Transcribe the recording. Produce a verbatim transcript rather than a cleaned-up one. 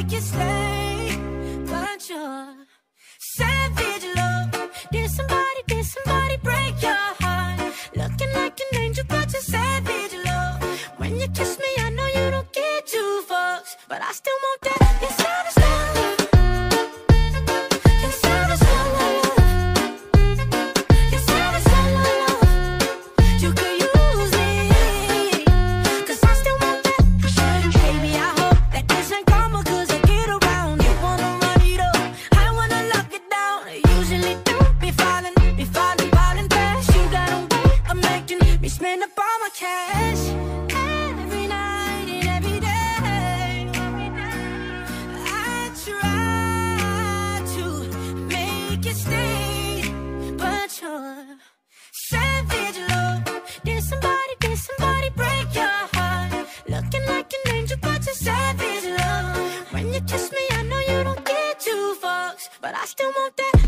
make you stay, but you're savage love. Did somebody, did somebody break your heart? Looking like an angel, but you're savage love. When you kiss me, I know you don't get two fucks, but I still want that. You're savage love. You're savage love. You're savage love. You could use me, 'cause I still want that. Baby, I hope that this ain't karma, 'cause I get around. You wanna run it up, I wanna lock it down. I usually don't be falling, be falling, falling fast. You got a way of making me spend up all my cash. Every night and every day, I try to make you stay, but you're savage love. Did somebody, did somebody break your heart? Looking like an angel, but you're savage love. When you kiss me, I know you don't get two fucks, but I still want that.